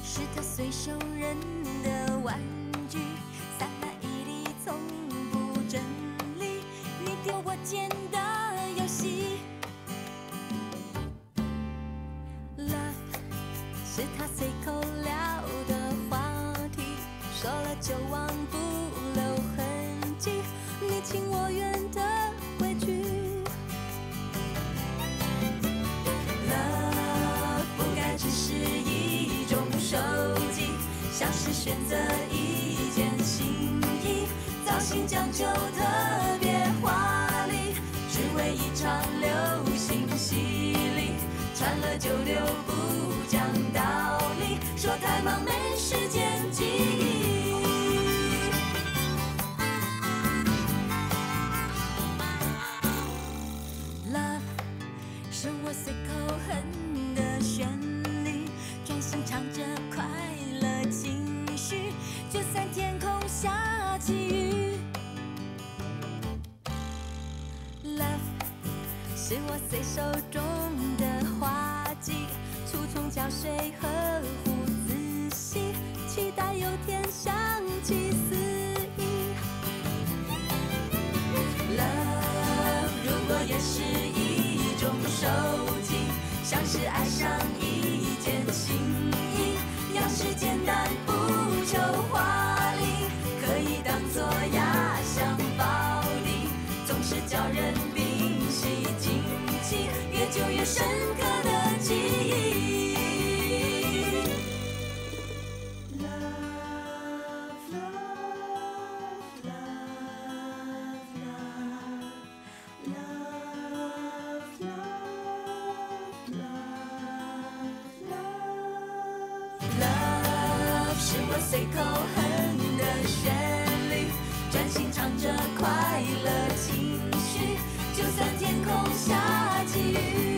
是他随手扔的玩具，散漫屹立，从不整理。你丢我捡的游戏。Love 是他随口聊的话题，说了就忘，不留痕迹。你情我愿的回去。Love 不该只是一种手机，像是选择一件新衣，造型讲究特别华丽，只为一场流行洗礼，穿了就留，不讲道理，说太忙没时间记忆。Love 是我随口哼的旋律，专心唱着快乐情绪，就算天空下起雨。Love 是我随手中的花季，粗葱搅水呵护仔细，期待有天想起肆意。Love 如果也是一种手机，像是爱上一件新衣，样式简单不求华丽，可以当作压箱宝地，总是叫人屏息惊奇，越久越深刻的记忆。Love 是我随口哼的旋律，专心唱着快乐情绪，就算天空下起雨。